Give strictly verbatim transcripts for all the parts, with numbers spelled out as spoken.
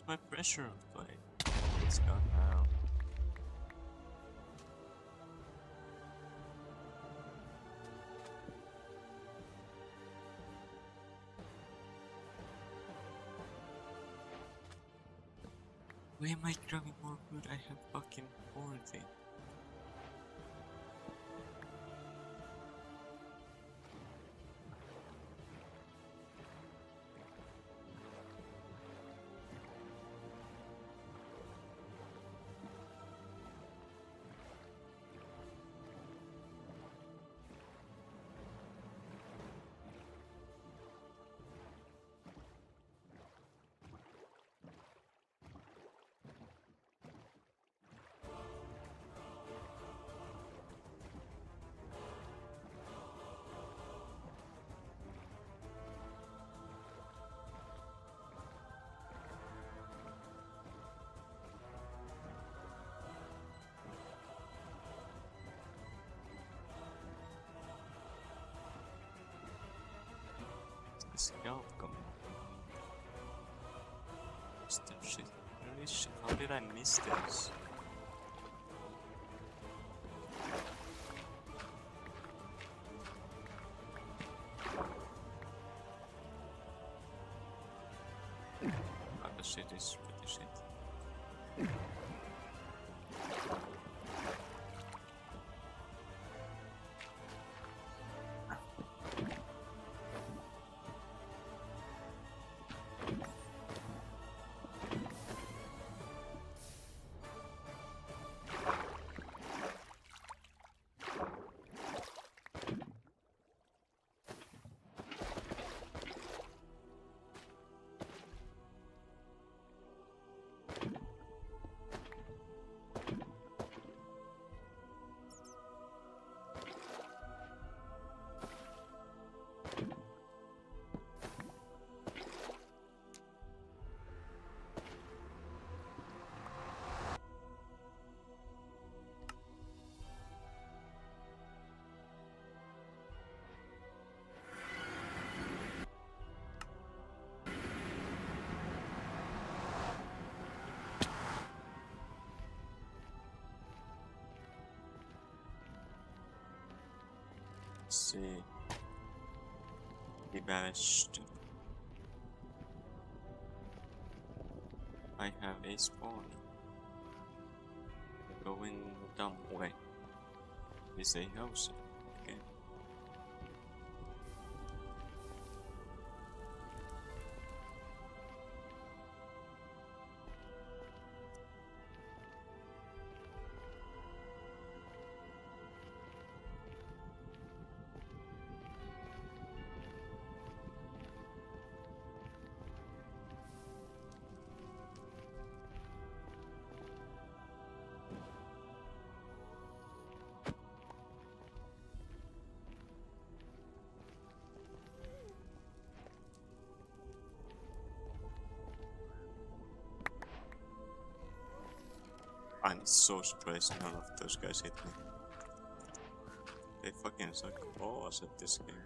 my pressure plate? It's gone now. Why am I grabbing more food? I have fucking forty. Scalp coming. Step shit. Holy shit, how did I miss this? Oh, the shit is pretty shit. See, we managed to. I have a spawn going dumb way. Is a house. Okay. I'm so surprised none of those guys hit me. They fucking suck balls at this game.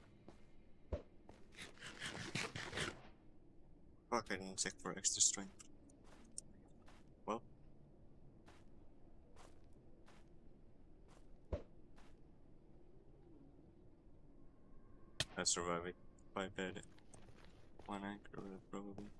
Fuck, I didn't check for extra strength. I survived it quite bad. One anchor probably.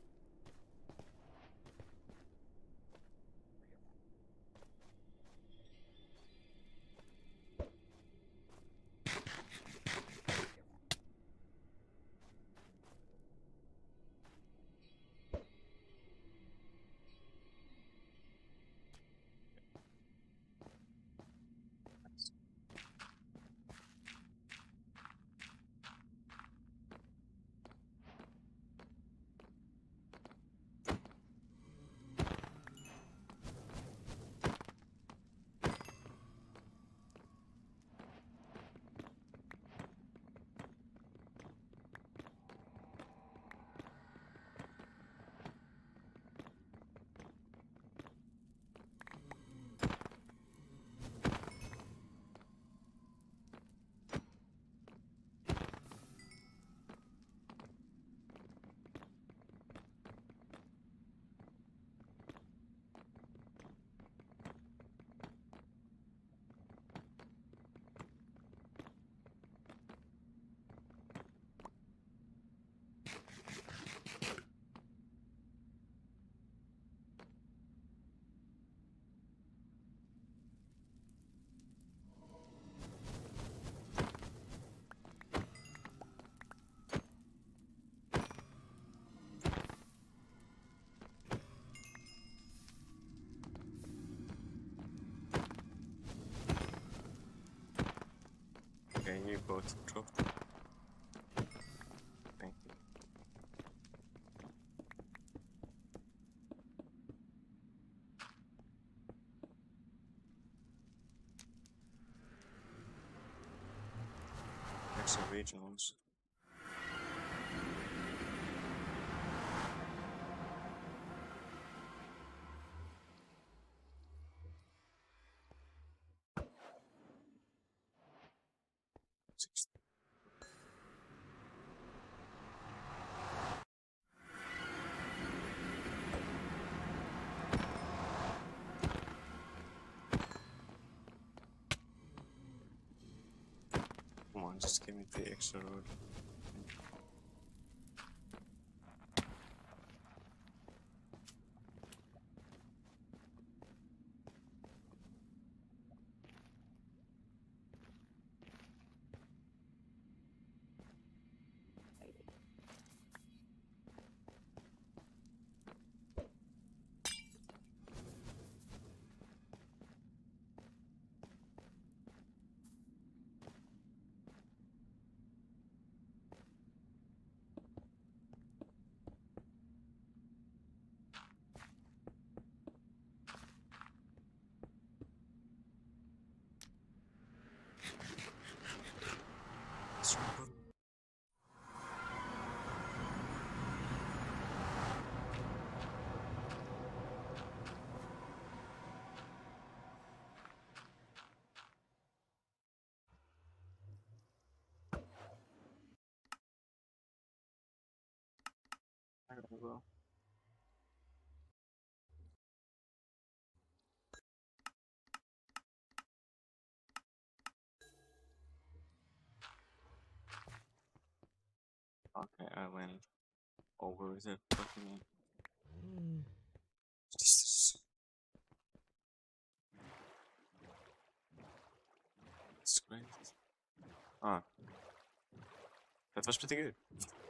Okay, you both dropped. Thank you. There's some regionals. Six. Come on, just give me the extra road. Stronghold. I don't know. Okay, I went over the fucking. Jesus. It's great. Ah, that was pretty good.